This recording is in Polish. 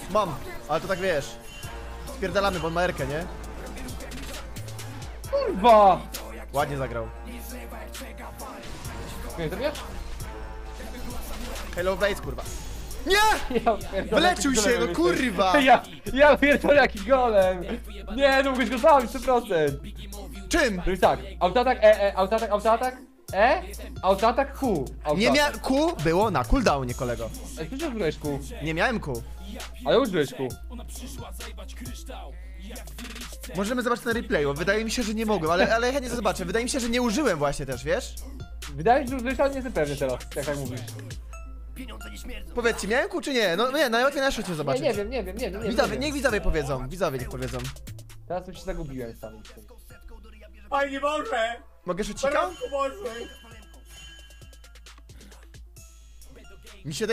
Mam, ale to tak wiesz. Spierdalamy, bo on ma erkę, nie? Kurwa! Ładnie zagrał. Nie, to wiesz? Hello Blades, kurwa. Nie! Ja pierdolę, Wyleczył jaki się, golem no kurwa! Ja pierdolę jaki golem! Nie, no mógłbyś go zabić 100%! Czym? To jest tak, autoatak, autoatak, autoatak, Q. Nie miałem... Q było na cooldownie, kolego. Ty już użyłeś Q, Nie miałem Q. ale użyłeś Q. Możemy zobaczyć na replayu. Wydaje mi się, że nie mogłem, ale chętnie to zobaczę. Wydaje mi się, że nie użyłem właśnie też, wiesz? Wydaje mi się, że użyłeś, ale nie jestem pewny teraz, jak tak mówisz. Powiedzcie, miałem Q czy nie? No nie, najłatwiej na szycie zobaczyć. Nie wiem. Widzowie, niech widzowie powiedzą. Widzowie niech powiedzą. Teraz już się zagubiłem sam. Oj, nie może! Mogę szycika? Może! Mi się